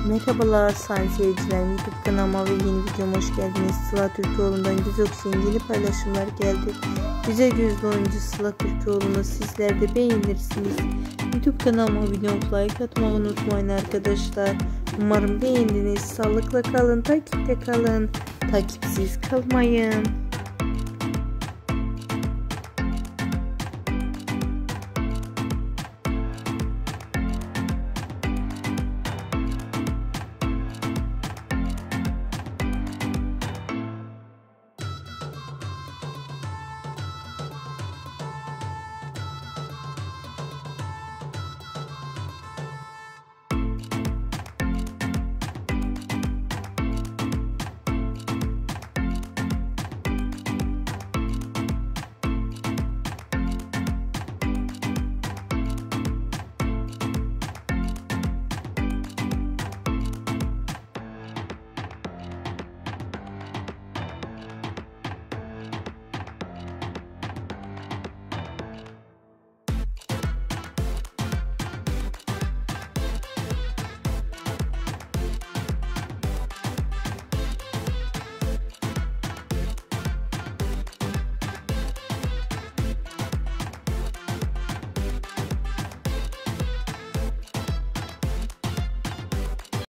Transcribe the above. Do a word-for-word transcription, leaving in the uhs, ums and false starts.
Merhabalar sayın seyirciler, YouTube kanalıma ve yeni videoma hoş geldiniz. Sıla Türkoğlu'ndan Güzoksi'nin yeni paylaşımlar geldi. Güzel yüzlü oyuncu Sıla Türkoğlu'nu sizler de beğenirsiniz. YouTube kanalıma abone olup like atmayı unutmayın arkadaşlar. Umarım beğendiniz. Sağlıkla kalın, takipte kalın, takipsiz kalmayın.